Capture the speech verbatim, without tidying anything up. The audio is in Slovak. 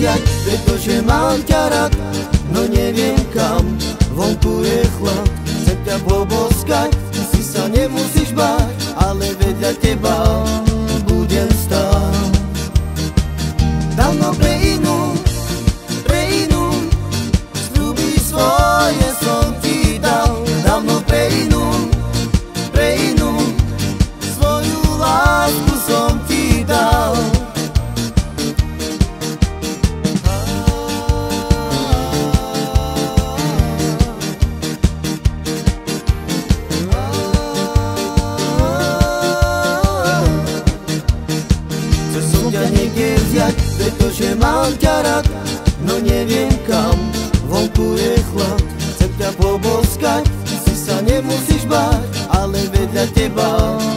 zjať, pretože mám ťa rád. No neviem kam, vonku je chlad. Chcem ťa poboskať, si sa nemusíš báť, ale vedľa teba budem stáť. Dávno pre inú, pre inú sľuby svoje som ti dal. Dávno pre inú, pre inú svoju lásku som ti dal. Pretože mám ťa rád, no neviem kam, vonku je chlad. Chcem ťa poboskať, si sa nemusíš báť, ale vedľa teba